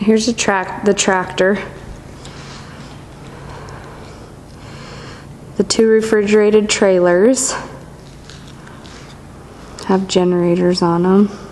Here's the tractor. The 2 refrigerated trailers have generators on them.